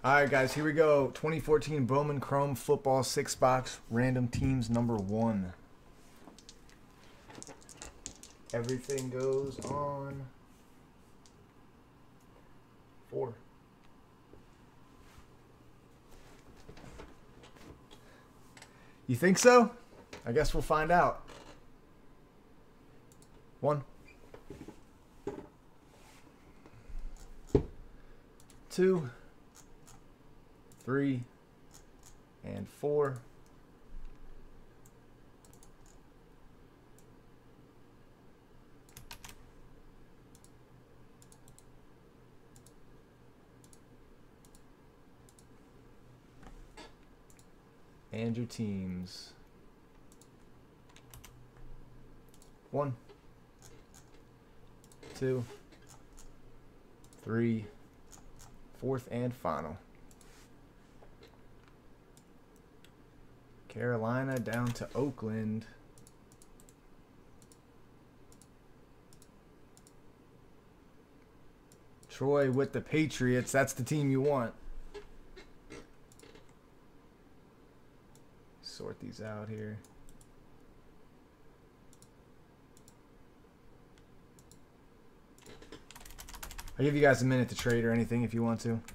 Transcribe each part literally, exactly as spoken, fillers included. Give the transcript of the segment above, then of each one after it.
All right, guys, here we go. twenty fourteen Bowman Chrome Football six box Random Teams number one. Everything goes on four. You think so? I guess we'll find out. One. Two. Three. And four. And your teams. One, two, three, fourth and final. Carolina down to Oakland. Troy with the Patriots. That's the team you want. Sort these out here. I'll give you guys a minute to trade or anything if you want to.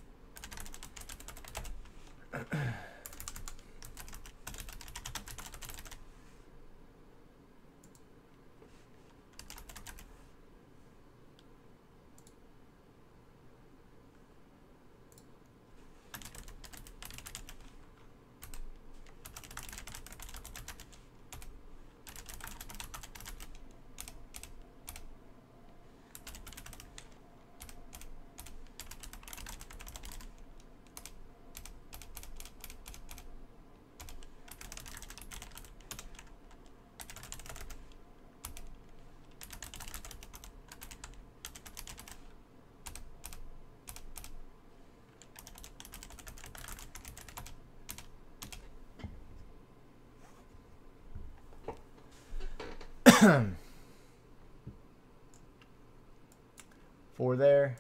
Four there.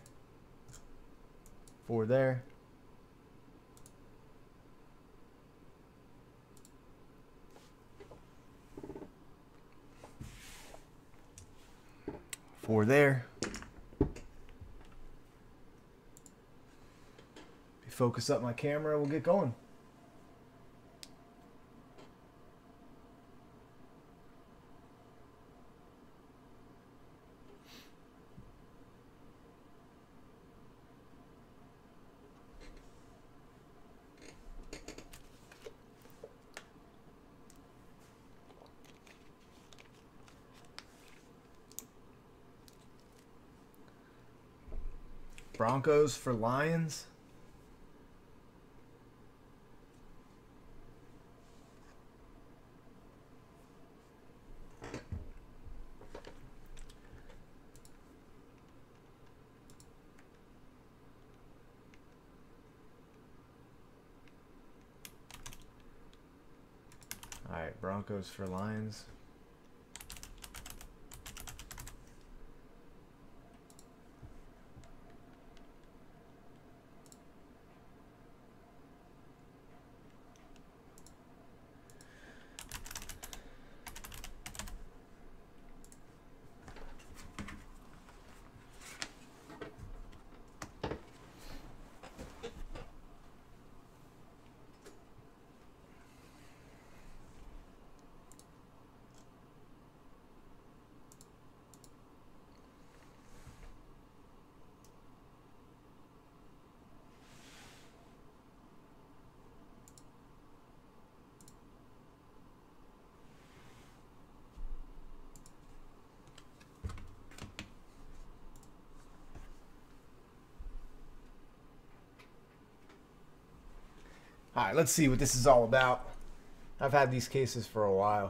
Four there. Four there. Focus up my camera, we'll get going. Broncos for Lions. All right, Broncos for Lions. All right, let's see what this is all about. I've had these cases for a while.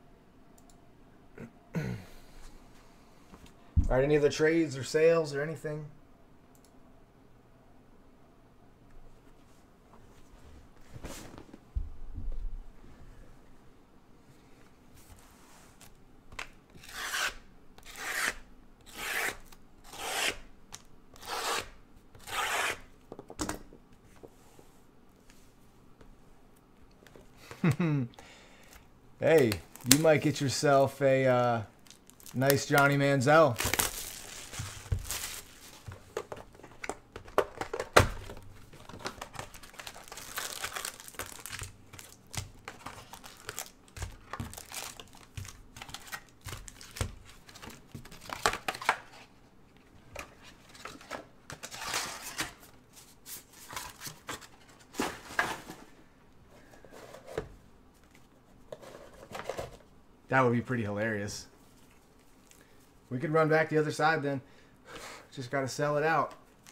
All right, any other trades or sales or anything? Hey, you might get yourself a uh, nice Johnny Manziel. That would be pretty hilarious. We could run back the other side then. Just got to sell it out.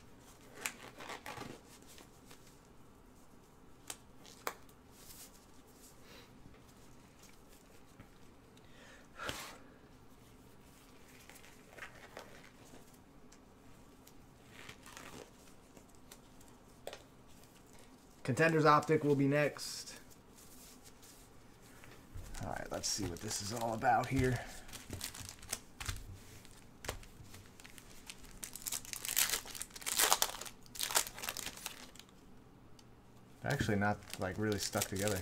Contenders Optic will be next. All right, let's see what this is all about here. Actually not like really stuck together.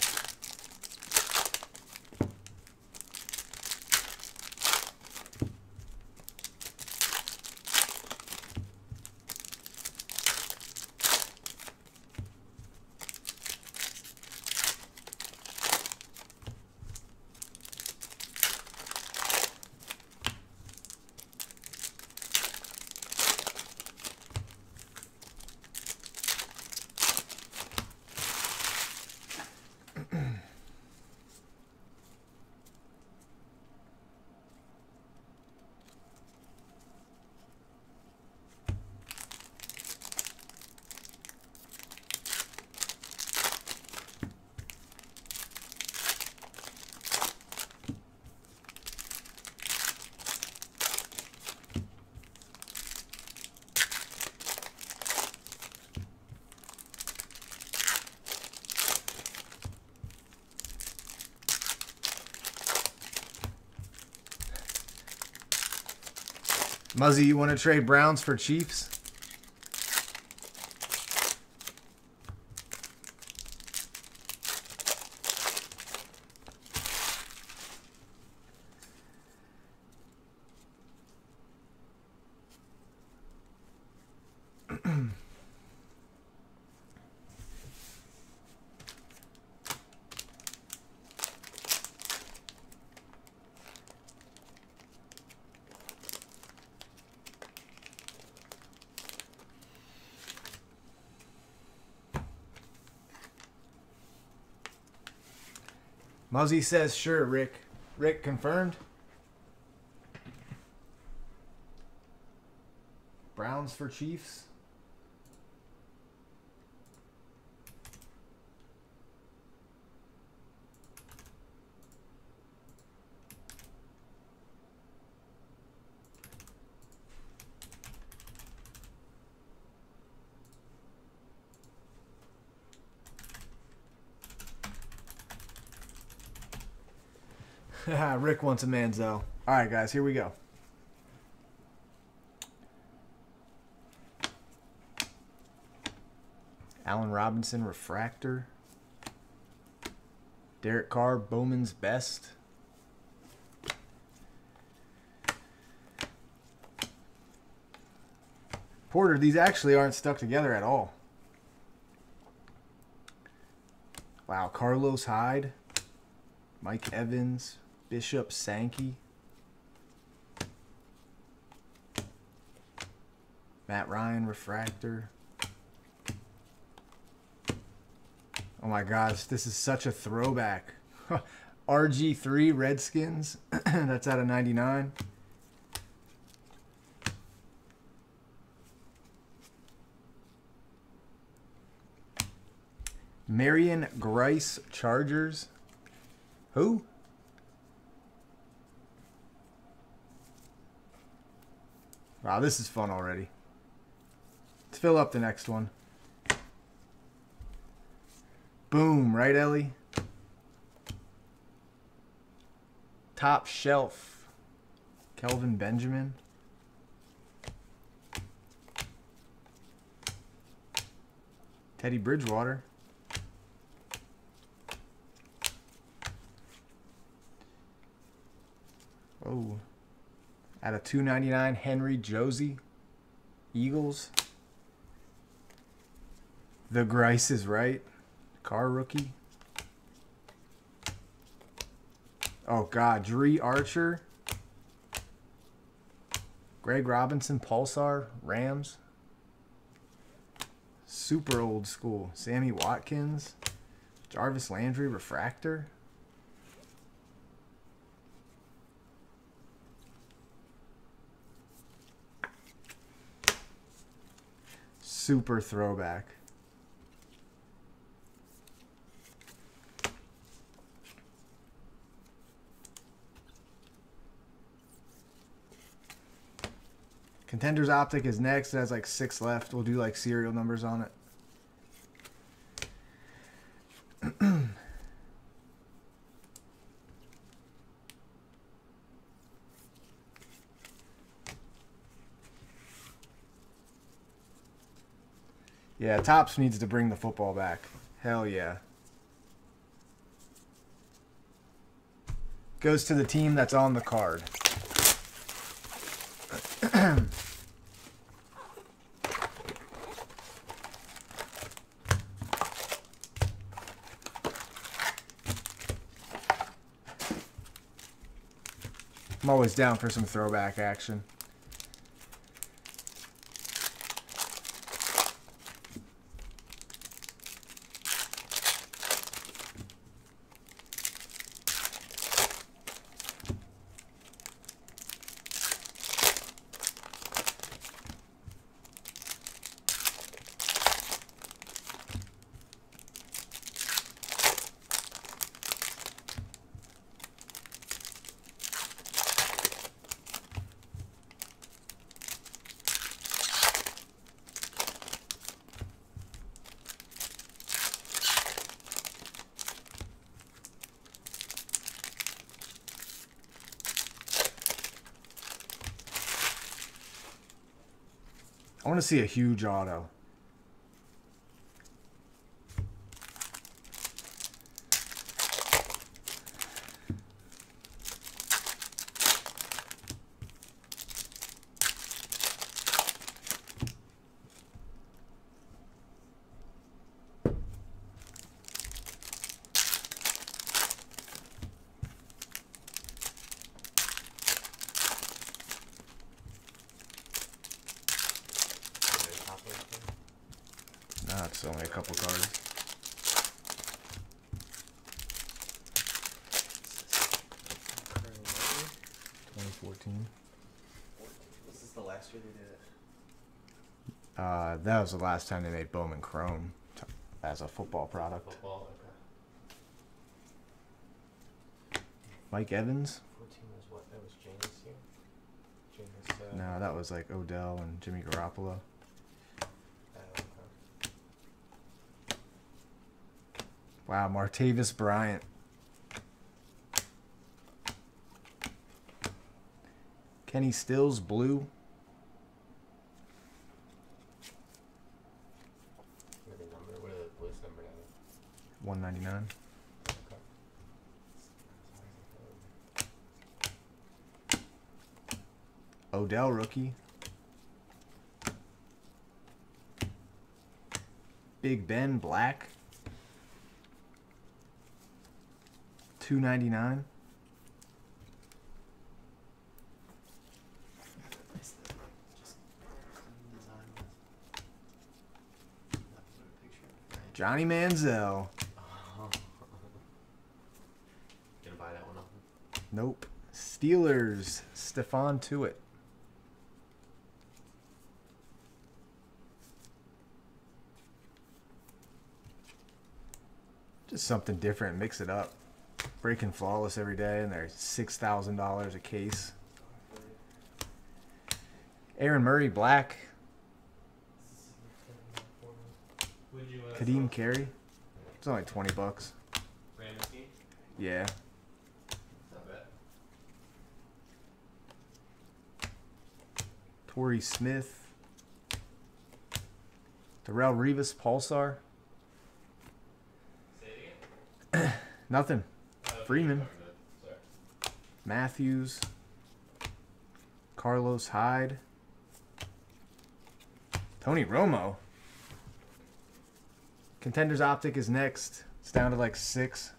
Muzzy, you want to trade Browns for Chiefs? Muzzy says, sure, Rick. Rick, confirmed? Browns for Chiefs? Rick wants a Manziel. All right, guys, here we go. Allen Robinson, Refractor. Derek Carr, Bowman's Best. Porter, these actually aren't stuck together at all. Wow, Carlos Hyde. Mike Evans. Bishop Sankey. Matt Ryan, Refractor. Oh my gosh, this is such a throwback. R G three, Redskins. That's out of ninety-nine. Marion Grice, Chargers. Who? Wow, this is fun already. Let's fill up the next one. Boom, right, Ellie? Top Shelf. Kelvin Benjamin. Teddy Bridgewater. Oh. At a two ninety-nine, Henry Josie. Eagles. The Grice is right. Car rookie. Oh, God. Dree Archer. Greg Robinson, Pulsar, Rams. Super old school. Sammy Watkins. Jarvis Landry, Refractor. Super throwback. Contenders Optic is next. It has like six left. We'll do like serial numbers on it. Yeah, Topps needs to bring the football back. Hell yeah. Goes to the team that's on the card. I'm always down for some throwback action. I want to see a huge auto. Nah, it's only a couple cards. twenty fourteen. This is the last year they did it. Uh, that was the last time they made Bowman Chrome t as a football product. Football, okay. Mike Evans? fourteen was what? That was James here? James, uh, No, that was like Odell and Jimmy Garoppolo. Wow, Martavis Bryant. Kenny Stills, blue. What are the number? What are the blues number now? one ninety-nine. Okay. Odell, rookie. Big Ben, black. two ninety-nine. Johnny Manziel. Oh. Gonna buy that one off him? Nope. Steelers, Stephon Tuitt. Just something different, mix it up. Breaking Flawless every day, and they're six thousand dollars a case. Aaron Murray, black. Kadeem Carey. It's only twenty bucks. Random scheme? Yeah. Not bad. Torrey Smith. Darrelle Revis, Pulsar. Say it again? Nothing. Uh, Freeman. Sorry. Matthews. Carlos Hyde. Tony Romo. Contenders Optic is next. It's down to like six.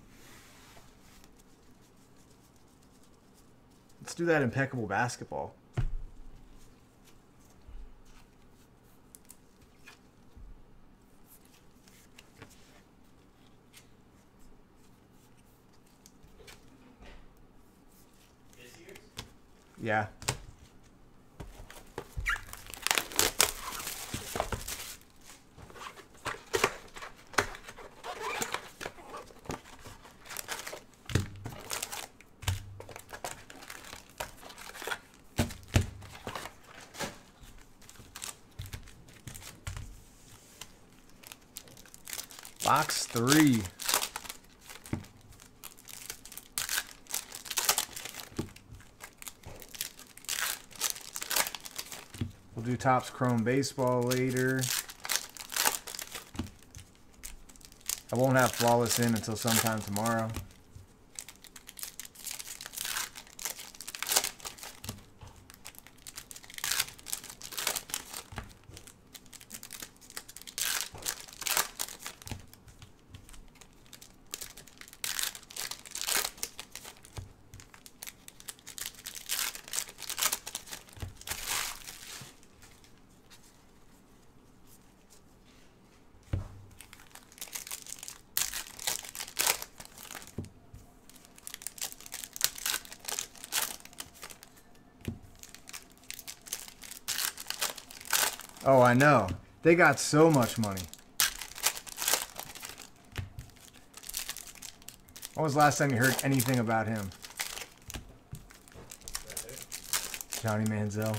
Let's do that impeccable basketball. Yeah. Box three. We'll do Topps Chrome Baseball later. I won't have Flawless in until sometime tomorrow. Oh, I know. They got so much money. When was the last time you heard anything about him? Johnny Manziel.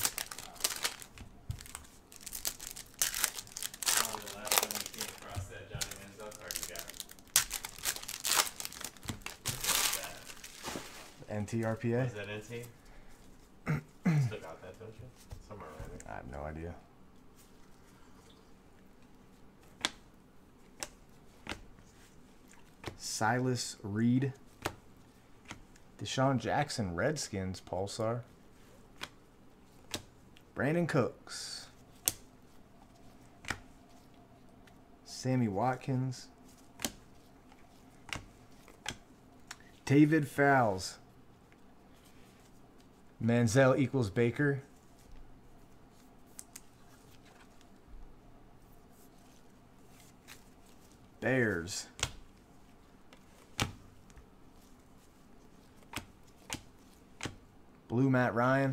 N T R P A? Is that N T? Still got that, don't you? Somewhere around there. I have no idea. Silas Reed. Deshaun Jackson, Redskins, Pulsar. Brandon Cooks. Sammy Watkins. David Fowles. Manziel equals Baker. Bears. Blue Matt Ryan.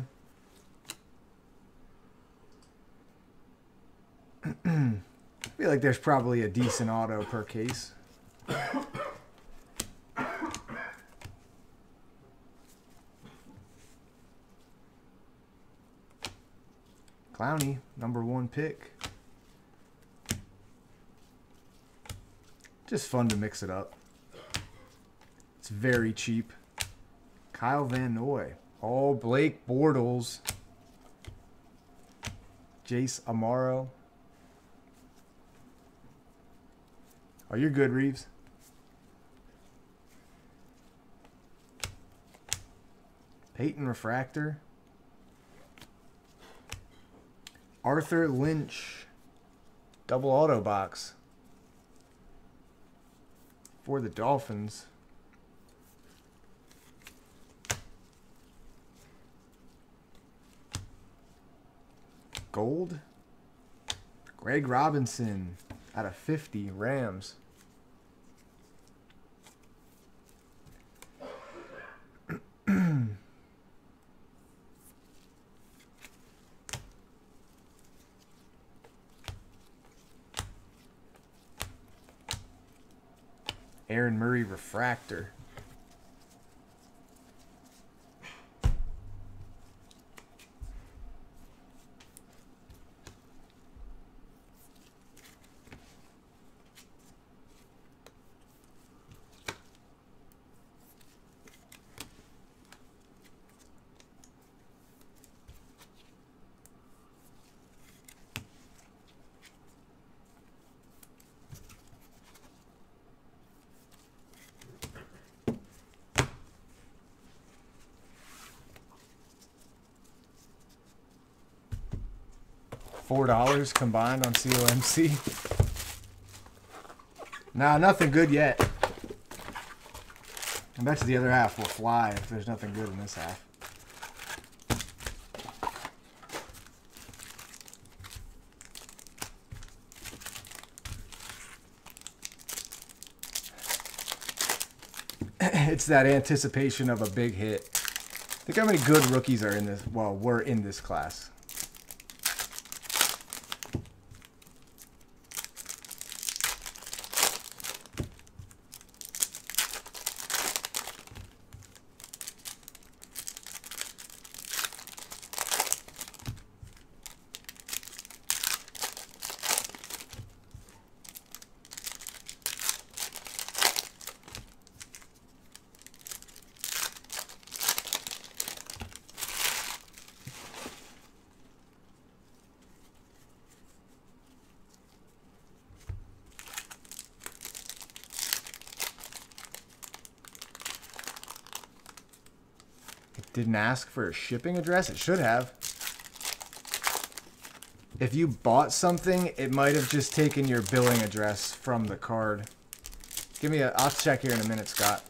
I feel like there's probably a decent auto per case. Clowney, number one pick. Just fun to mix it up. It's very cheap. Kyle Van Noy. Oh, Blake Bortles. Jace Amaro. Oh, you're good, Reeves. Peyton Refractor. Arthur Lynch. Double auto box. For the Dolphins. Gold. Greg Robinson out of fifty, Rams. Aaron Murray refractor. Four dollars combined on C O M C. Nah, nothing good yet. I bet you the other half will fly if there's nothing good in this half. It's that anticipation of a big hit. Think how many good rookies are in this, well, were in this class. Didn't ask for a shipping address? It should have. If you bought something, it might have just taken your billing address from the card. Give me a... I'll check here in a minute, Scott.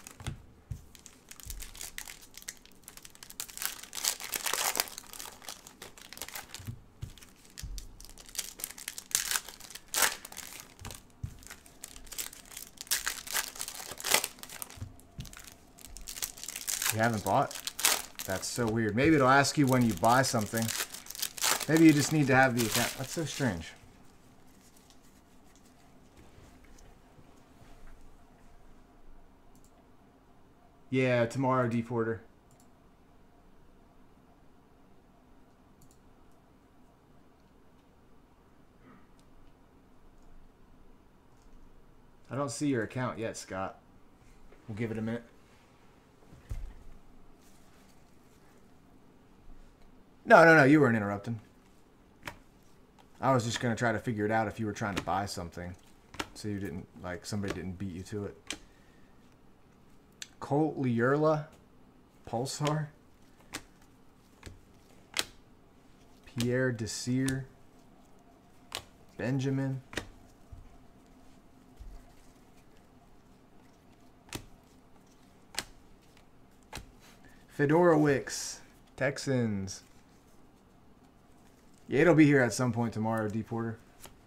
You haven't bought? That's so weird. Maybe it'll ask you when you buy something. Maybe you just need to have the account. That's so strange. Yeah, tomorrow, D Porter. I don't see your account yet, Scott. We'll give it a minute. No, no, no, you weren't interrupting. I was just going to try to figure it out if you were trying to buy something. So you didn't, like, somebody didn't beat you to it. Colt Lierla. Pulsar. Pierre Desir. Benjamin. Fedorowicz. Texans. Yeah, it'll be here at some point tomorrow, D Porter.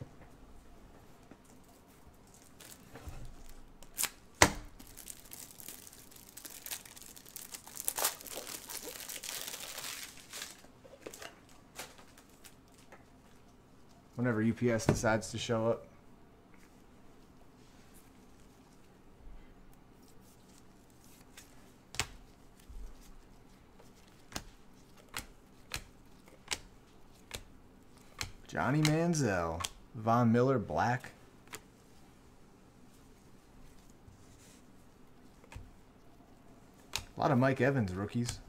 Whenever U P S decides to show up. Johnny Manziel. Von Miller, black. A lot of Mike Evans rookies.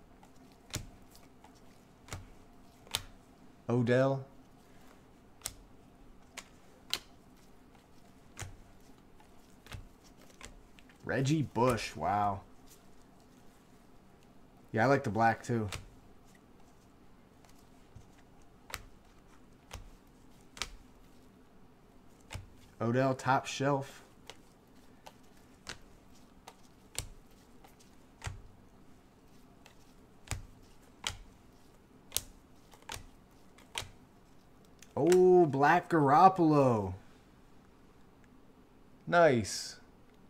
Odell. Reggie Bush. Wow. Yeah, I like the black too. Odell, top shelf. Oh, black Garoppolo. Nice.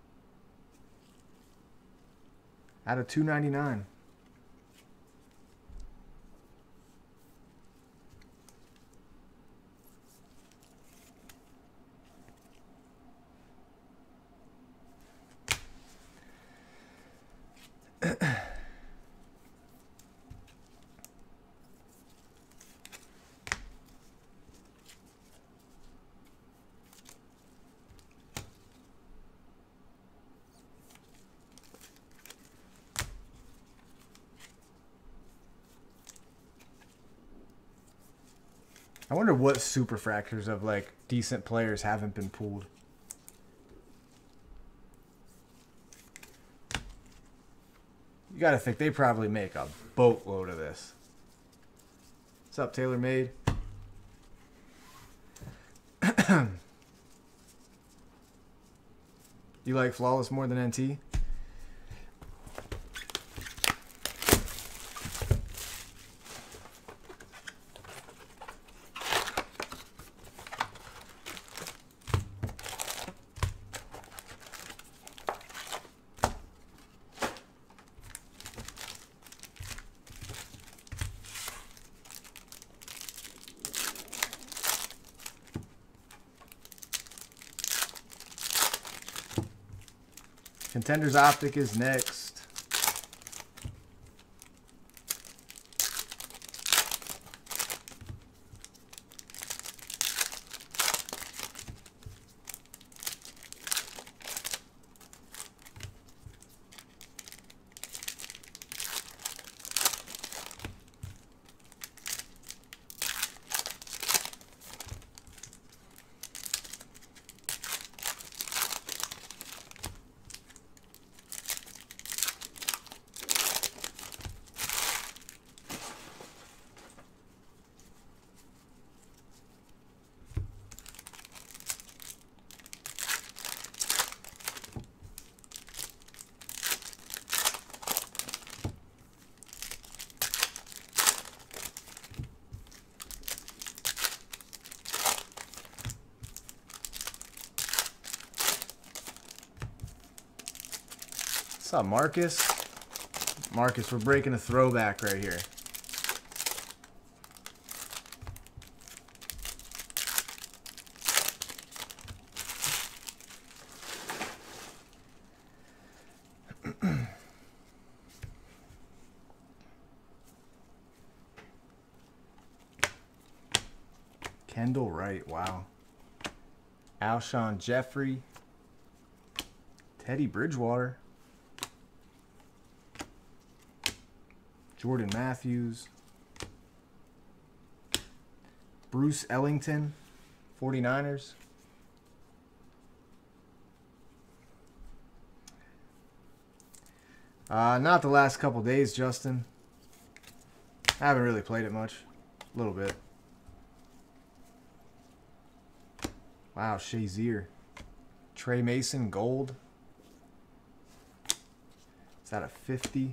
Out of two ninety-nine. I wonder what super fractures of like decent players haven't been pulled. You gotta think they probably make a boatload of this. What's up, TaylorMade? You like Flawless more than N T? Contenders Optic is next. What's up, Marcus? Marcus, we're breaking a throwback right here. Kendall Wright, wow. Alshon Jeffrey. Teddy Bridgewater. Jordan Matthews. Bruce Ellington, forty-niners. Uh, not the last couple days, Justin. I haven't really played it much. A little bit. Wow, Shazier. Trey Mason, gold. Is that a fifty?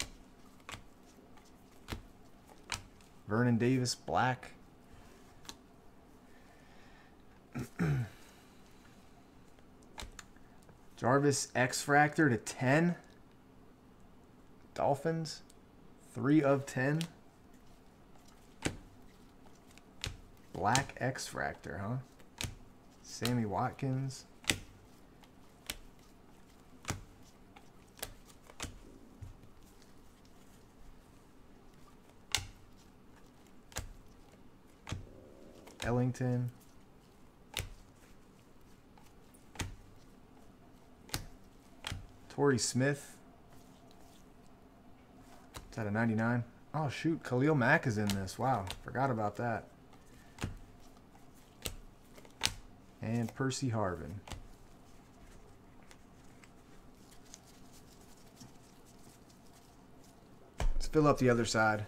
Vernon Davis, black. Jarvis X-Fractor to ten. Dolphins, three of ten. Black X-Fractor, huh? Sammy Watkins. Ellington. Torrey Smith. Is that a ninety-nine? Oh, shoot. Khalil Mack is in this. Wow. Forgot about that. And Percy Harvin. Let's fill up the other side.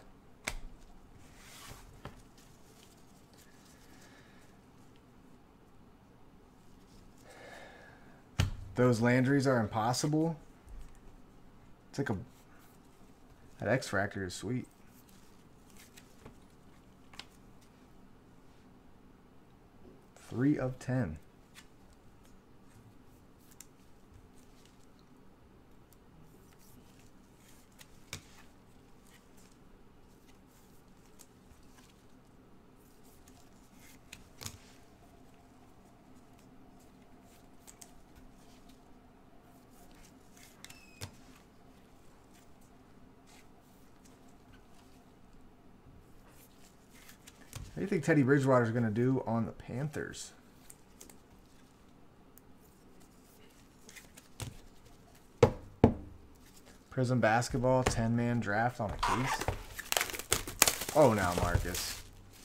Those Landrys are impossible. It's like a... That X-Fractor is sweet. Three of ten. What do you think Teddy Bridgewater is going to do on the Panthers? Prism Basketball, ten man draft on a case. Oh, now, Marcus.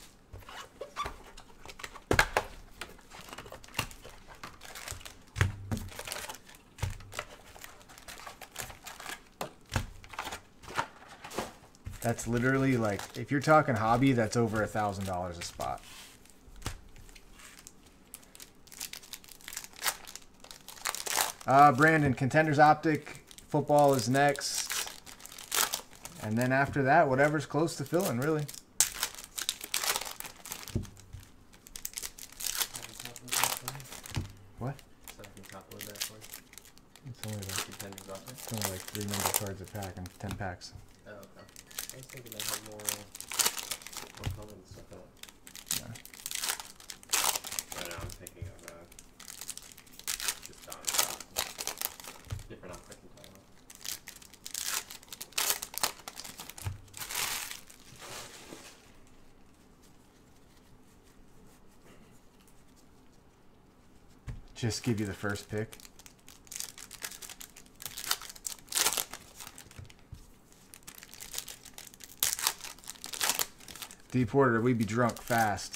That's literally like, if you're talking hobby, that's over a thousand dollars a spot. Uh, Brandon, Contenders Optic. Football is next. And then after that, whatever's close to filling, really. What? So I can top load that for you. It's only like, Contenders Optic? it's only like three number cards a pack and ten packs. Oh, okay. I was thinking they had more, more color and stuff out. No. Right now I'm thinking of uh, just on different optic and title. Just give you the first pick. D Porter, we be drunk fast.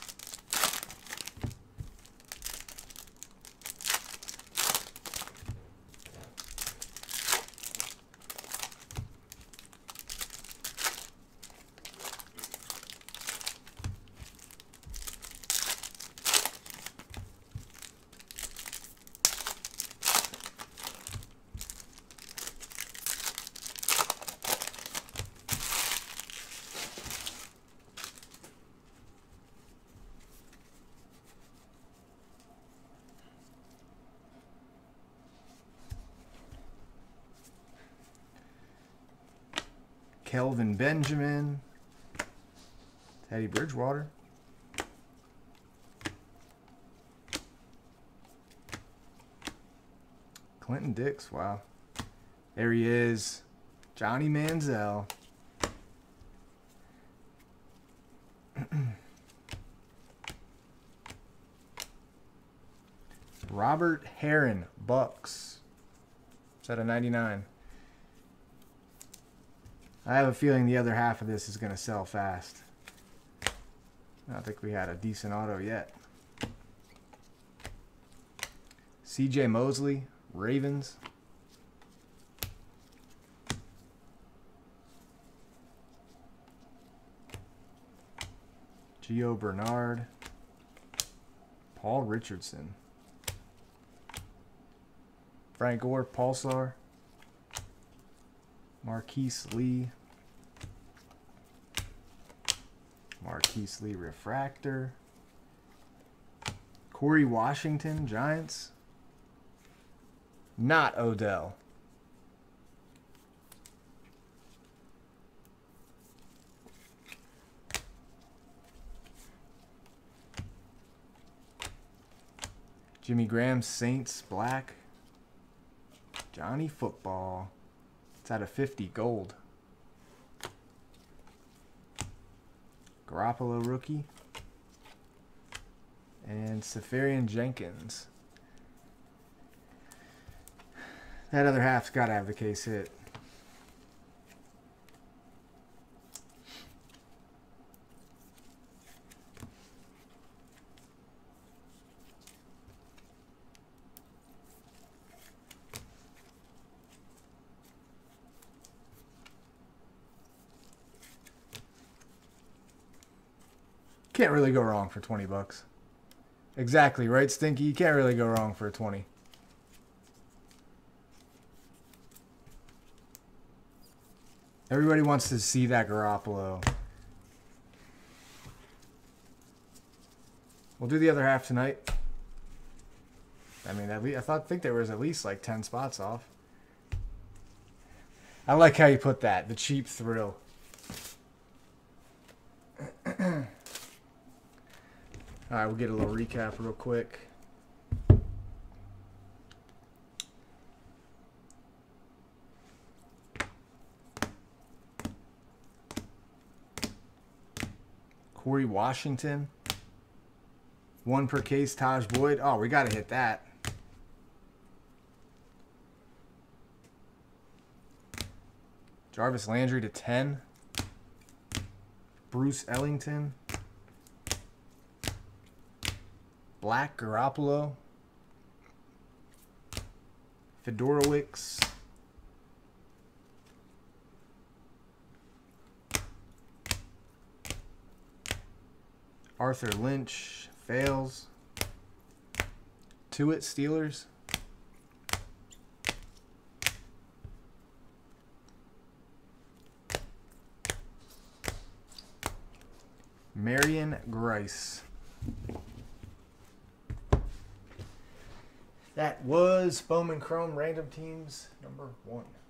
Kelvin Benjamin. Teddy Bridgewater. Clinton Dix, wow. There he is. Johnny Manziel. Robert Herron, Bucks. Set of ninety-nine. I have a feeling the other half of this is going to sell fast. I don't think we had a decent auto yet. C J Mosley, Ravens. Gio Bernard. Paul Richardson. Frank Gore, Pulsar. Marquise Lee. Marquise Lee Refractor. Corey Washington, Giants. Not Odell. Jimmy Graham, Saints, Black. Johnny Football. It's out of fifty, gold. Garoppolo rookie. And Safarian Jenkins. That other half's got to have the case hit. Can't really go wrong for twenty bucks. Exactly, right, Stinky? You can't really go wrong for twenty. Everybody wants to see that Garoppolo. We'll do the other half tonight. I mean, at least, I thought think there was at least like ten spots off. I like how you put that. The cheap thrill. All right, we'll get a little recap real quick. Corey Washington. One per case, Taj Boyd. Oh, we got to hit that. Jarvis Landry to ten. Bruce Ellington. Black Garoppolo. Fedorowicz. Arthur Lynch. Fails. Tuitt Steelers. Marion Grice. That was Bowman Chrome Random Teams number one.